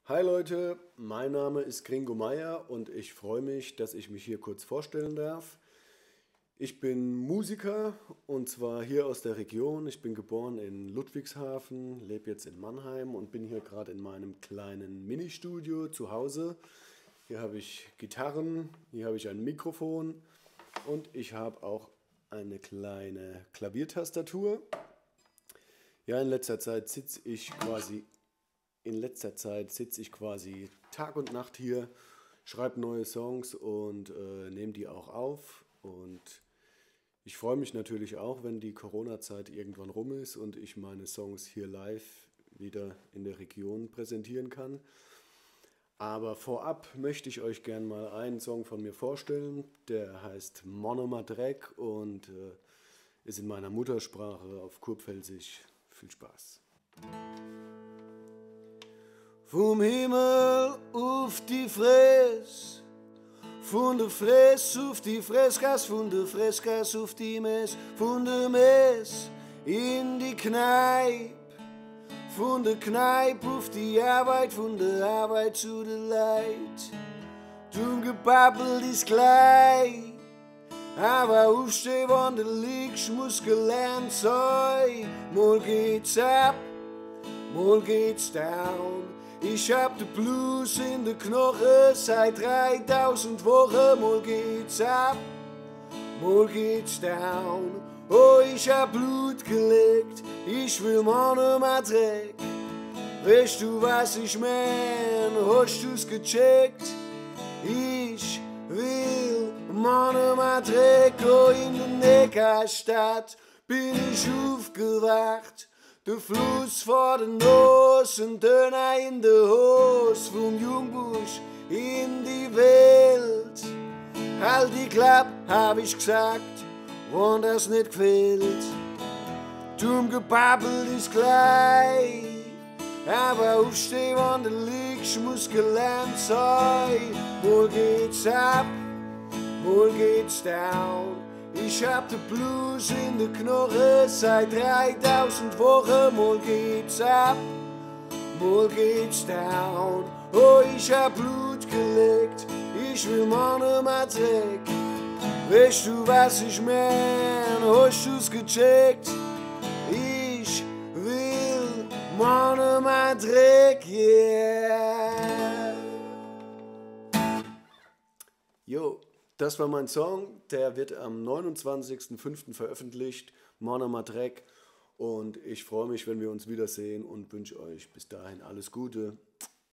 Hi Leute, mein Name ist Gringo Meier und ich freue mich, dass ich mich hier kurz vorstellen darf. Ich bin Musiker und zwar hier aus der Region. Ich bin geboren in Ludwigshafen, lebe jetzt in Mannheim und bin hier gerade in meinem kleinen Ministudio zu Hause. Hier habe ich Gitarren, hier habe ich ein Mikrofon und ich habe auch eine kleine Klaviertastatur. Ja, in letzter Zeit sitze ich quasi Tag und Nacht hier, schreibe neue Songs und nehme die auch auf. Und ich freue mich natürlich auch, wenn die Corona-Zeit irgendwann rum ist und ich meine Songs hier live wieder in der Region präsentieren kann. Aber vorab möchte ich euch gern mal einen Song von mir vorstellen. Der heißt Monomadrek und ist in meiner Muttersprache auf Kurpfälzisch. Viel Spaß. Vom Himmel auf die Fress, von der Fress auf die Fressgas, von der Fressgas auf die Mess, von der Mess in die Kneipe, von der Kneipe auf die Arbeit, von der Arbeit zu der Leid. Dumm gebabbelt ist gleich, aber aufstehen, wenn du liegst, muss gelernt sein. Mal geht's ab, mal geht's down. Ich hab den Blues in den Knochen seit 3000 Wochen. Mal geht's ab, mal geht's down. Oh, ich hab Blut gelegt, ich will Monomadrek. Weißt du, was ich mein? Hast du's gecheckt? Ich will Monomadrek. Oh, in der Neckarstadt bin ich aufgewacht. Der Fluss vor den Nose, ein Döner in der Hose, vom Jungbusch in die Welt. Halt die Klappe, hab ich gesagt, wenn das nicht gefällt. Dumm gebabbelt ist gleich, aber aufstehen, wenn du liegst, muss gelernt sein. Mal geht's ab, mal geht's down. Ich hab den Blues in den Knochen seit 3000 Wochen. Mal geht's ab, mal geht's down. Oh, ich hab Blut gelegt, ich will Monomadrek. Weißt du, was ich mein? Hast du's gecheckt? Ich will Monomadrek, yeah. Jo. Das war mein Song, der wird am 29.05. veröffentlicht, Monomadrek. Und ich freue mich, wenn wir uns wiedersehen und wünsche euch bis dahin alles Gute.